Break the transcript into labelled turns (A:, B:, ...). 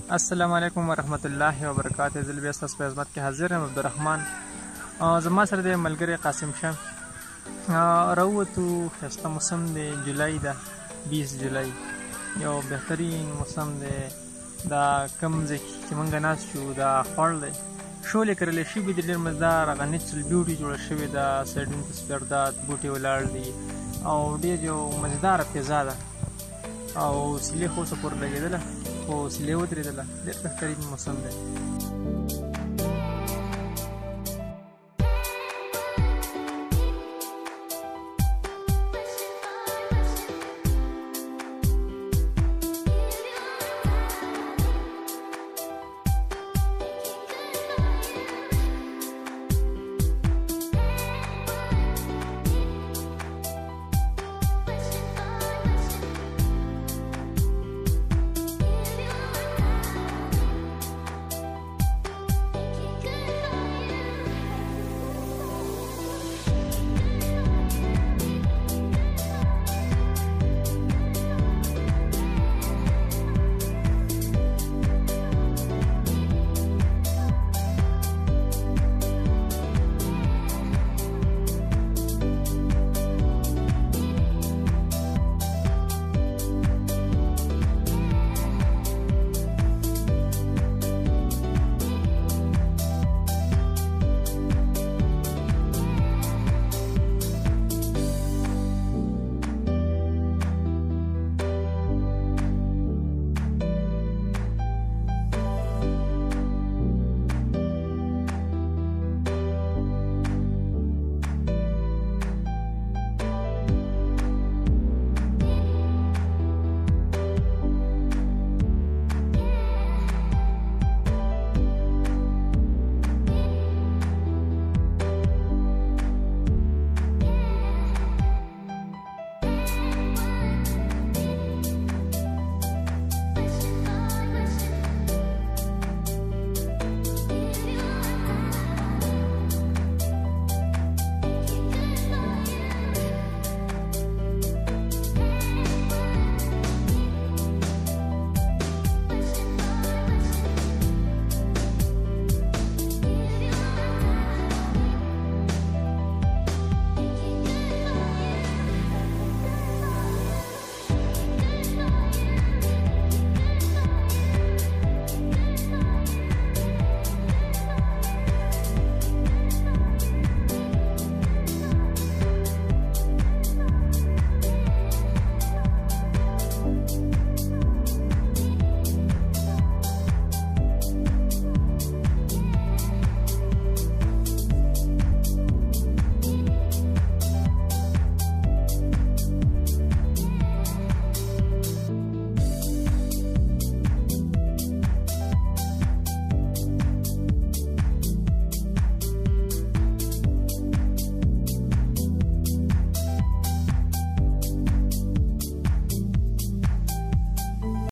A: السلام علیکم ورحمت الله وبرکاته. زه بیا ستاسو په خدمت کې حاضر یم، عبدالرحمن. زما سره د ملګری قاسم شاه راووتو. ښایسته موسم دی، جولای ده، 20 جولای، یو بهترین موسم دی. دا کوم ځای چې موږ ناست شو دا خوړ دی، شولې کرلی شوي دي، ډېر مزدار، هغه نیچرل بیوټي جوړه شوې ده، سایډونو ته سپیردات بوټي ولاړ دي او ډېر یو مزیداره فضا ده او سیلې خو اوسه پورې لګېدله، خو سیلې ودرېدله. ډېر بهترین موسم دی.